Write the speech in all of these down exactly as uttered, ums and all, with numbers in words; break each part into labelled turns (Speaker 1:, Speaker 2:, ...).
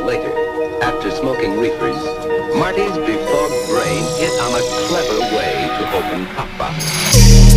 Speaker 1: later, after smoking reefers, Marty's befogged brain hit on a clever way to open pop bottles.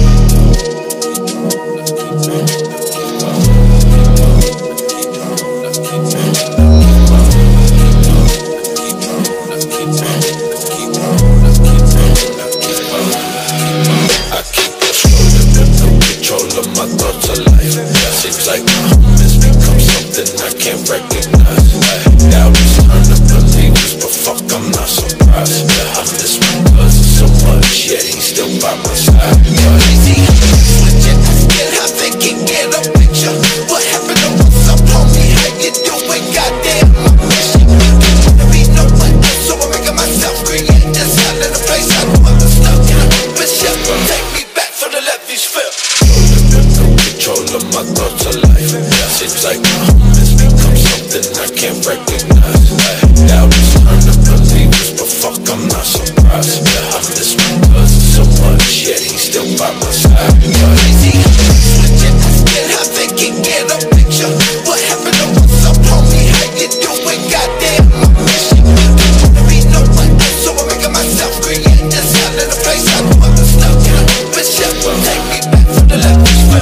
Speaker 2: I keep controlling them, no control of my thoughts of life. Seems like my home has become something I can't recognize. Doubt is turned to believers, but fuck, I'm not surprised. I miss my cousin so much, yet he's still by my side. Crazy, switching, asking how they can get a picture. What happened to what's up, homie? How you doing? Goddamn, my mission. Don't wanna be no one else, so I'm making myself create this out in a place I know I'm stuck in. Bishop, take me back for the levees flip. No control of my thoughts of life. Seems like my home has become something I can't recognize. Doubt is turned to believers, but fuck, I'm not surprised. I miss my cousin so much, yet he's still by my side. Crazy, switching, asking how they can get a picture. What happened to what's up, homie? How you doing? Goddamn, my mission. Don't wanna be no one else, so I'm making myself create this out in a place I know I'm stuck in. Bishop, take me back for the levees flip.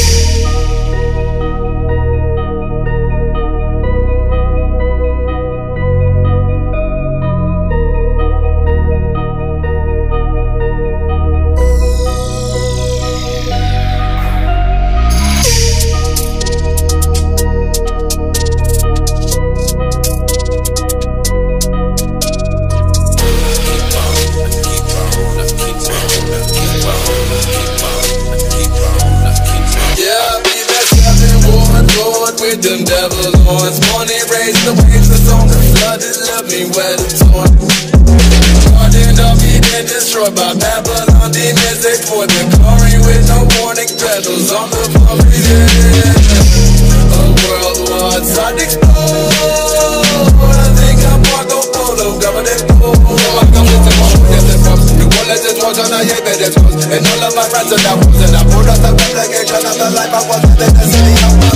Speaker 2: With them devil horns, morning raise the waves, the song of flood that left me wet and torn. Garden of Eden destroyed by Babylon demons, they poured the glory with no warning, petals on the property. A world war outside explode. I think I'm Marco Polo, government pole. I'm coming to my foot, yes, it's up. You won't let this watch on, I ain't been this close. And all of my friends are now frozen. I pulled out the relegation of the life I was in the city of